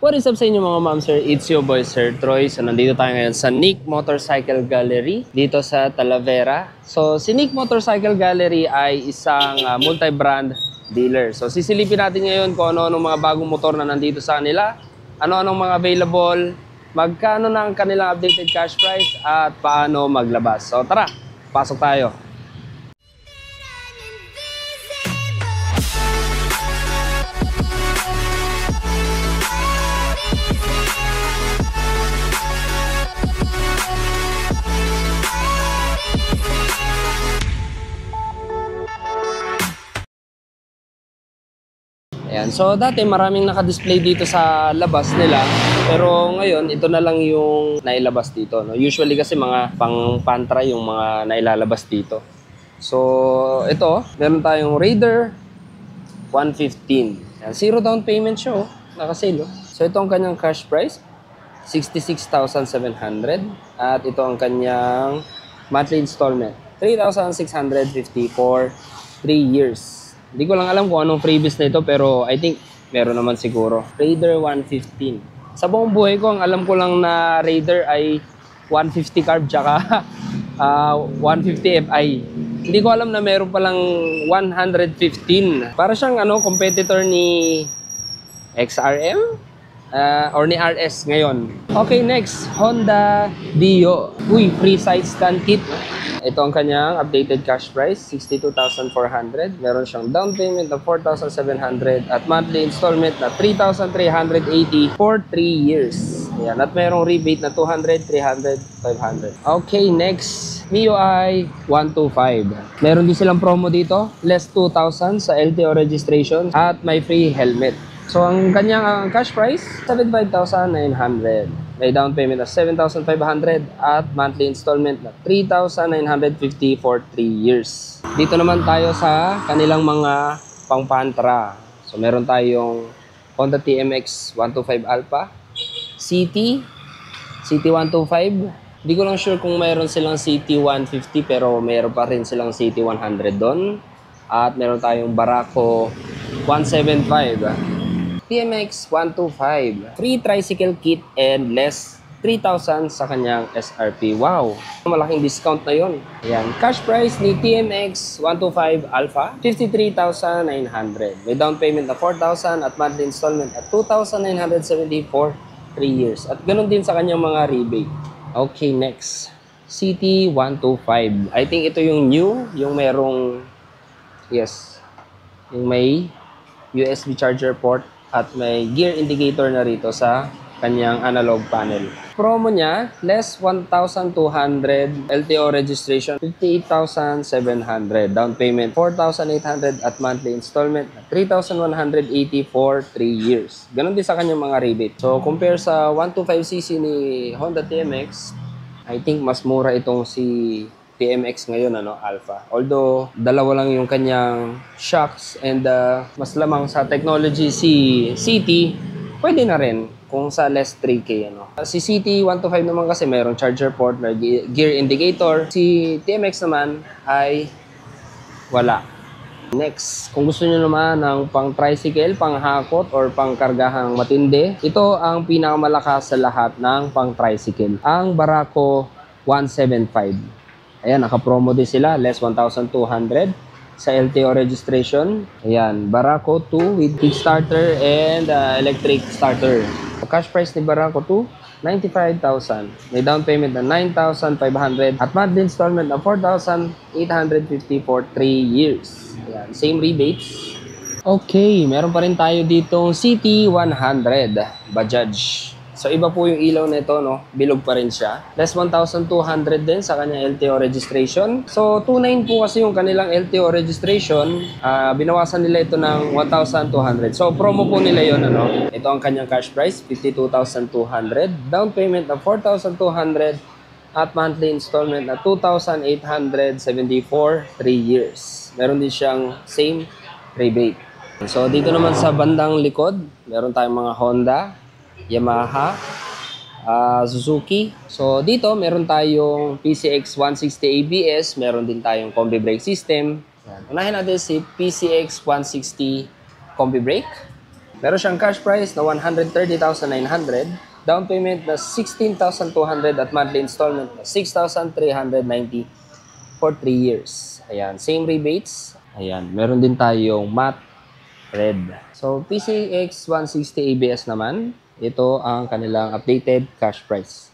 What is up sa inyo mga ma'am sir? It's your boy Sir Troy. So nandito tayo ngayon sa Nick Motorcycle Gallery dito sa Talavera. So si Nick Motorcycle Gallery ay isang multi-brand dealer. So sisilipin natin ngayon kung ano-anong mga bagong motor na nandito sa kanila, ano-anong mga available, magkano na ang kanilang updated cash price at paano maglabas. So tara, pasok tayo. Ayan. So dati maraming naka-display dito sa labas nila, pero ngayon ito na lang yung nailabas dito, no? Usually kasi mga pang-pantra yung mga nailalabas dito. So ito, meron tayong Raider 115. Ayan. Zero down payment siya, naka-sale. So ito ang kanyang cash price, 66,700, at ito ang kanyang monthly installment, 3,650 for 3 years. Hindi ko lang alam kung anong previous na ito, pero I think meron naman siguro. Raider 115. Sa buong buhay ko, ang alam ko lang na Raider ay 150 carb tsaka 150 Fi. Hindi ko alam na meron palang 115. Para siyang competitor ni XRM or ni RS ngayon. Okay, next, Honda Dio. Uy, free side stand kit. Ito ang kanyang updated cash price, 62,400. Meron siyang down payment na 4,700 at monthly installment na 3,380 for 3 years. Ayan, at merong rebate na 200, 300, 500. Okay, next, MIUI 125. Meron din silang promo dito, less 2,000 sa LTO registration at may free helmet. So, ang kanyang cash price, 75,900. May down payment na 7,500 at monthly installment na 3,950 for 3 years. Dito naman tayo sa kanilang mga pang-pantra. So, meron tayong Honda TMX 125 Alpha, CT 125. Hindi ko lang sure kung mayroon silang CT 150, pero meron pa rin silang CT 100 doon. At meron tayong Barako 175. TMX 125. Free tricycle kit and less 3,000 sa kanyang SRP. Wow! Malaking discount na yon. Ayan. Cash price ni TMX 125 Alpha, 53,900. May down payment na 4,000 at monthly installment at 2,970 for 3 years. At ganun din sa kanyang mga rebate. Okay, next. CT 125. I think ito yung new, yung merong, yes, yung may USB charger port at may gear indicator na rito sa kanyang analog panel. Promo niya, less 1,200, LTO registration, 58,700. Down payment, 4,800 at monthly installment, 3,180 for 3 years. Ganon din sa kanyang mga rebate. So, compare sa 125cc ni Honda TMX, I think mas mura itong si TMX ngayon, Alpha. Although, dalawa lang yung kanyang shocks and mas lamang sa technology si CT, pwede na rin kung sa less 3K, Si CT 125 naman kasi mayroong charger port, may gear indicator. Si TMX naman ay wala. Next, kung gusto nyo naman ng pang tricycle, pang hakot, or pang kargahang matindi, ito ang pinakamalakas sa lahat ng pang tricycle, ang Barako 175. Ayan, naka-promo din sila, less 1,200 sa LTO registration. Ayan, Barako 2 with Kickstarter and electric starter. Cash price ni Barako 2, 95,000. May down payment na 9,500 at monthly installment na 4,850 for 3 years. Ayan, same rebates. Okay, meron pa rin tayo ditong CT 100 Bajaj. So, iba po yung ilaw na ito, Bilog pa rin siya. Less 1,200 din sa kanyang LTO registration. So, 2,900 po kasi yung kanilang LTO registration. Binawasan nila ito ng 1,200. So, promo po nila yun, Ito ang kanyang cash price, 52,200. Down payment na 4,200 at monthly installment na 2,874 3 years. Meron din siyang same rebate. So, dito naman sa bandang likod, meron tayong mga Honda, Yamaha, Suzuki. So dito meron tayong PCX 160 ABS, meron din tayong combi brake system. Unahin natin si PCX 160 combi brake. Meron siyang cash price na 130,900, down payment na 16,200 at monthly installment na 6,390 for 3 years. Ayan, same rebates. Ayan, meron din tayong matte red. So, PCX 160 ABS naman, ito ang kanilang updated cash price.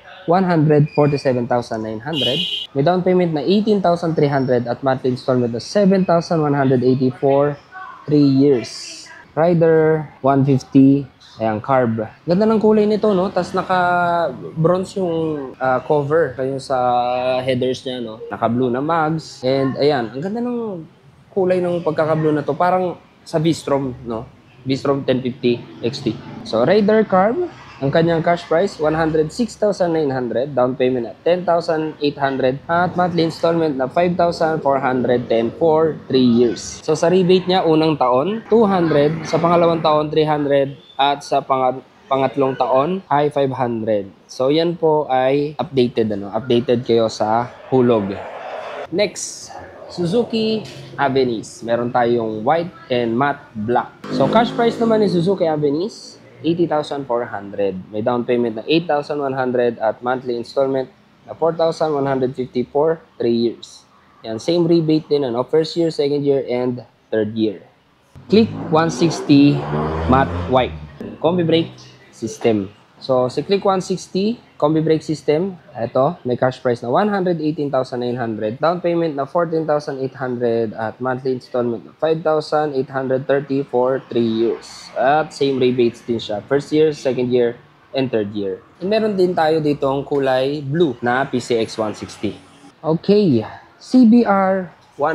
147,900. May down payment na 18,300 at monthly installment na 7,180 for 3 years. Rider 150. Ayan, carb. Ganda ng kulay nito, no? Tapos naka-bronze yung cover. Yung sa headers niya, no? Naka-blue na mags. And ayan, ang ganda ng kulay ng pagkaka-blue na to. Parang sa V-Strom, no? V-Strom 1050 XT. So, Rider carb. Ang kanyang cash price, 106,900, down payment at 10,800, at monthly installment na 5,410 for 3 years. So sa rebate niya, unang taon, 200, sa pangalawang taon, 300, at sa pangatlong taon ay 500. So yan po ay updated, updated kayo sa hulog. Next, Suzuki Avenis. Meron tayong white and matte black. So cash price naman ni Suzuki Avenis, 80,400. May down payment na 8,100 at monthly installment na 4,150 for 3 years. Yan, same rebate din, first year, second year, and third year. Click 160 matte white. Combi brake system. So, si Click 160 combi brake system, ito, may cash price na 118,900, down payment na 14,800 at monthly installment na 5,830 for 3 years. At same rebates din siya, first year, second year, and third year. And meron din tayo dito ang kulay blue na PCX 160. Okay, CBR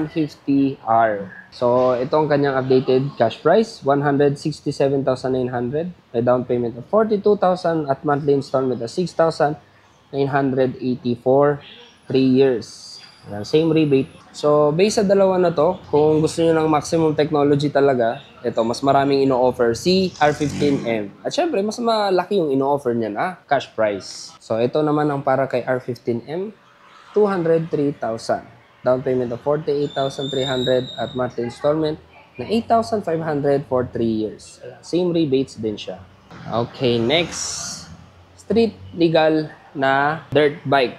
150R. So, ito ang kanyang updated cash price, 167,900. May down payment of 42,000 at monthly installment of 6,980 for 3 years. Ayan, same rebate. So, based sa dalawa na to, kung gusto niyo ng maximum technology talaga, ito, mas maraming ino-offer si R15M. At syempre, mas malaki yung ino-offer niya na cash price. So, ito naman ang para kay R15M, 203,000. Down payment of 48,300 at monthly installment na 8,500 for 3 years. Same rebates din siya. Okay, next. Street legal na dirt bike.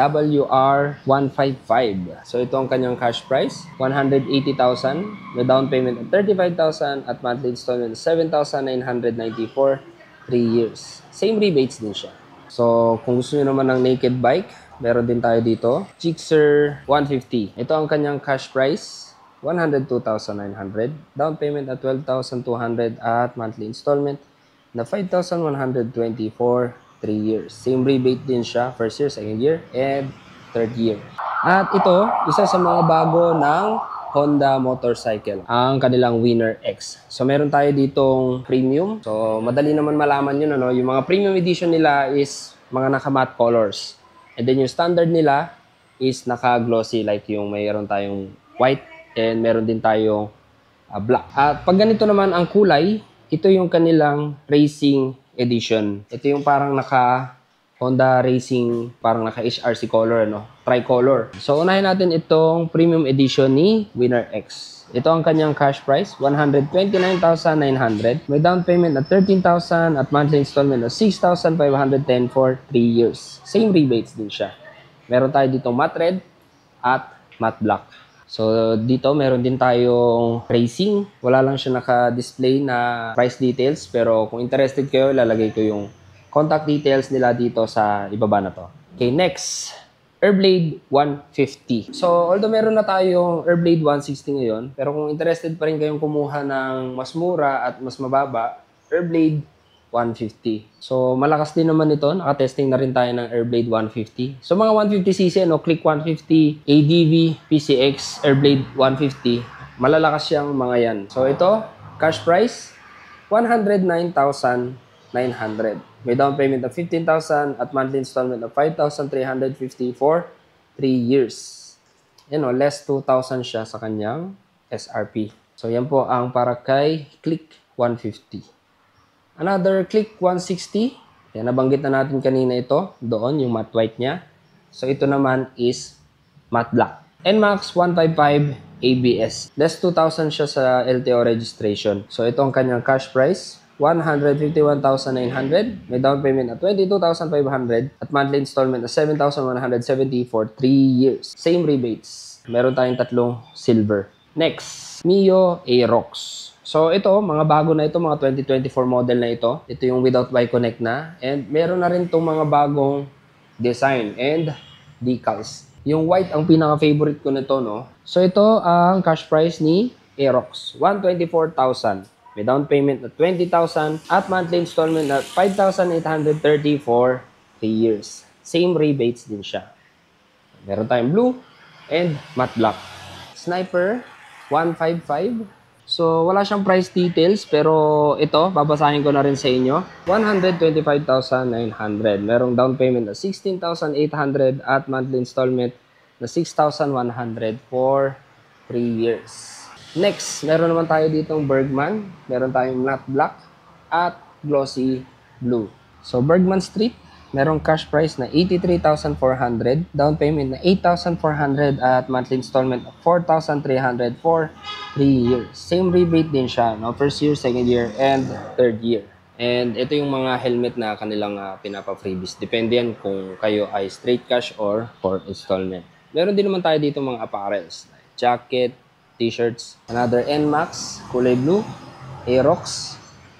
WR155. So, ito ang kanyang cash price. 180,000. May down payment of 35,000 at monthly installment of 7,990 for 3 years. Same rebates din siya. So, kung gusto nyo naman ng naked bike, meron din tayo dito, Gixxer 150. Ito ang kanyang cash price, 102,900. Down payment at 12,200 at monthly installment na 5,120 for 3 years. Same rebate din siya, first year, second year, and third year. At ito, isa sa mga bago ng Honda motorcycle, ang kanilang Winner X. So, meron tayo ditong premium. So, madali naman malaman yun, Yung mga premium edition nila is mga naka-matte colors. And then yung standard nila is naka-glossy, like yung mayroon tayong white and meron din tayong black. At pag ganito naman ang kulay, ito yung kanilang racing edition. Ito yung parang naka Honda Racing, parang naka HRC color, tricolor. So unahin natin itong premium edition ni Winner X. Ito ang kanyang cash price, 129,900. May down payment na 13,000 at monthly installment na 6,510 for 3 years. Same rebates din siya. Meron tayo dito matte red at matte black. So dito meron din tayong racing. Wala lang siya naka-display na price details, pero kung interested kayo, ilalagay ko yung contact details nila dito sa ibaba na to. Okay, next. Airblade 150. So, although meron na tayong Airblade 160 ngayon, pero kung interested pa rin kayong kumuha ng mas mura at mas mababa, Airblade 150. So, malakas din naman ito. Nakatesting na rin tayo ng Airblade 150. So, mga 150cc, Click 150, ADV, PCX, Airblade 150, malalakas siyang mga yan. So, ito, cash price, 109,900. May down payment of 15,000 at monthly installment of 5,350 for 3 years. Less 2,000 siya sa kanyang SRP. So, yan po ang para kay Click 150. Another Click 160. Yan, nabanggit na natin kanina ito. Doon, yung matte white niya. So, ito naman is matte black. NMAX 155 ABS. Less 2,000 siya sa LTO registration. So ito ang kanyang cash price. 151,900. May down payment na 22,500 at monthly installment na 7,170 for 3 years. Same rebates. Meron tayong tatlong silver. Next, Mio Aerox. So ito, mga bago na ito, mga 2024 model na ito. Ito yung without Y-Connect na. And meron na rin itong mga bagong design and decals. Yung white ang pinaka-favorite ko nito, no? So ito ang cash price ni Aerox. 124,000. May down payment na 20,000 at monthly installment na 5,830 for 3 years. Same rebates din siya. Meron tayong blue and matte black. Sniper 155. So wala siyang price details pero ito babasahin ko na rin sa inyo. 125,900. Merong down payment na 16,800 at monthly installment na 6,100 for 3 years. Next, meron naman tayo ditong Bergman. Meron tayong matte black at glossy blue. So, Bergman Street, merong cash price na 83,400. Down payment na 8,400 at monthly installment of 4,300 for 3 years. Same rebate din siya, no? First year, second year, and third year. And ito yung mga helmet na kanilang pinapa-freebies. Depende yan kung kayo ay straight cash or for installment. Meron din naman tayo dito mga apparels. Jacket, t-shirts, another NMAX, kulay blue, Aerox,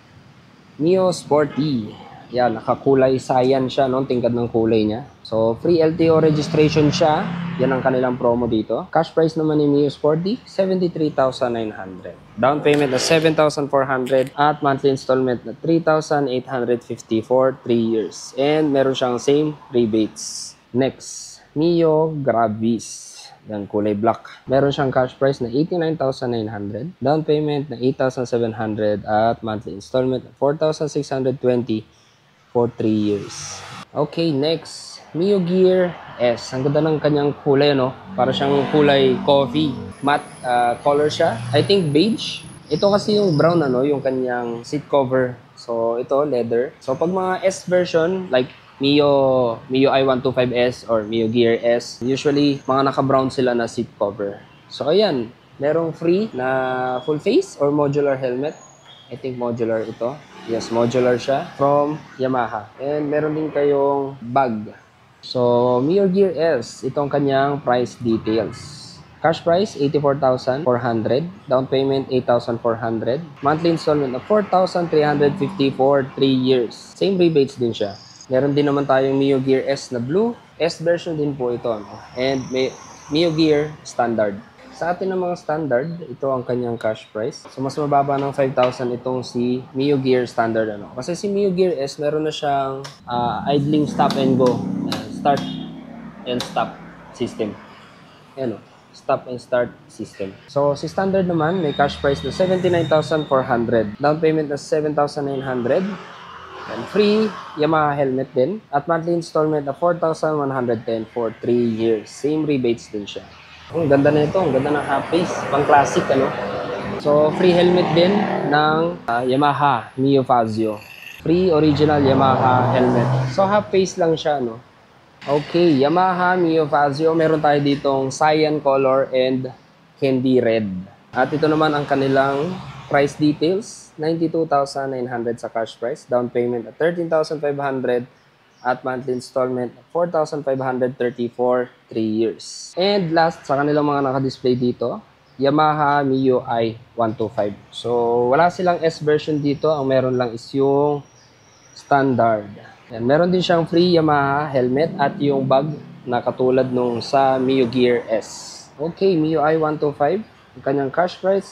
Mio Sporty. Yan, nakakulay cyan siya, no? Tingkad ng kulay niya. So, free LTO registration siya. Yan ang kanilang promo dito. Cash price naman ni Mio Sporty, 73,900. Down payment na 7,400 at monthly installment na 3,850 for 3 years. And meron siyang same rebates. Next, Mio Gravis. Yan, kulay black. Meron siyang cash price na 89,900. Down payment na 8,700 at monthly installment na 4,620 for 3 years. Okay, next. Mio Gear S. Ang ganda ng kanyang kulay, no? Para siyang kulay coffee. Matte color siya. I think beige. Ito kasi yung brown, ano? Yung kanyang seat cover. So, ito, leather. So, pag mga S version, like Mio i125S or Mio Gear S, usually mga naka-brown sila na seat cover. So ayan, merong free na full face or modular helmet. I think modular ito. Yes, modular siya from Yamaha. And meron din kayong bag. So Mio Gear S, itong kanyang price details. Cash price, 84,400. Down payment, 8,400. Monthly installment of 4,350 for 3 years. Same rebates din siya. Meron din naman tayong Mio Gear S na blue. S version din po ito. No? And may Mio Gear standard. Sa atin ng mga standard, ito ang kanyang cash price. So mas mababa ng 5,000 itong si Mio Gear standard. Ano? Kasi si Mio Gear S, meron na siyang idling stop and go. Start and stop system. Ayan o. Stop and start system. So si standard naman, may cash price na 79,400. Down payment na 7,900. And free Yamaha helmet din. At monthly installment na 4,110 for 3 years. Same rebates din siya. Ang ganda na ito. Ang ganda ng half face. Pang classic, ano? So, free helmet din ng Yamaha Mio Fazio. Free original Yamaha helmet. So, half face lang siya, no? Okay, Yamaha Mio Fazio. Meron tayo ditong cyan color and candy red. At ito naman ang kanilang price details. 92,900 sa cash price. Down payment at 13,500 at monthly installment 4,530 for 3 years. And last, sa kanilang mga naka-display dito, Yamaha Mio i125. So, wala silang S version dito. Ang meron lang is yung standard. Yan. Meron din siyang free Yamaha helmet at yung bag na katulad nung sa Mio Gear S. Okay, Mio i125. Ang kanyang cash price,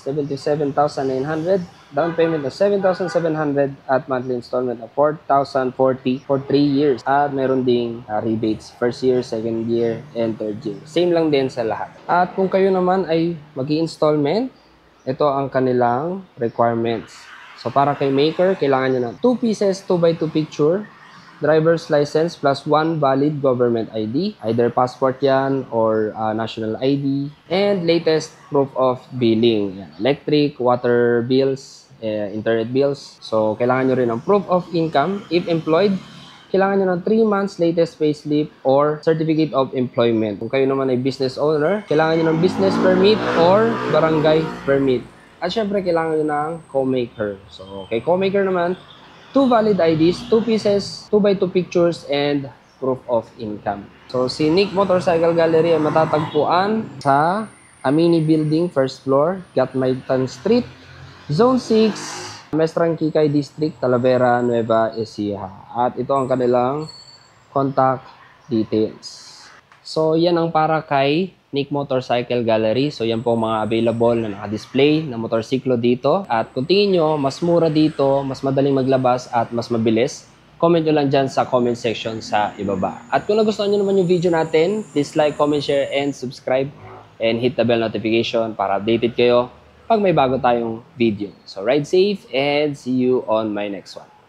77,900. Down payment na 7,700 at monthly installment na 4,040 for 3 years. At meron ding rebates first year, second year, and third year. Same lang din sa lahat. At kung kayo naman ay mag-i-installment, ito ang kanilang requirements. So para kay maker, kailangan nyo ng 2 pieces, 2x2 picture, driver's license plus 1 valid government ID. Either passport yan or national ID. And latest proof of billing. Yan. Electric, water bills, internet bills. So, kailangan nyo rin ng proof of income if employed kailangan nyo ng 3 months latest payslip or certificate of employment. Kung kayo naman ay business owner, kailangan nyo ng business permit or barangay permit. At syempre, kailangan nyo ng co-maker. So, kay co-maker naman, 2 valid IDs, 2 pieces, 2x2 pictures, and proof of income. So, si Nick Motorcycle Gallery ay matatagpuan sa Amini Building, first floor, Gatmaytan Street, Zone 6, Mestrang Kikay District, Talavera, Nueva Ecija. At ito ang kanilang contact details. So, yan ang para kay Nick Motorcycle Gallery. So, yan po mga available na naka-display na motorsiklo dito. At kung tingin nyo, mas mura dito, mas madaling maglabas at mas mabilis, comment nyo lang dyan sa comment section sa ibaba. At kung nagustuhan nyo naman yung video natin, please like, comment, share, and subscribe. And hit the bell notification para updated kayo pag may bago tayong video. So, ride safe and see you on my next one.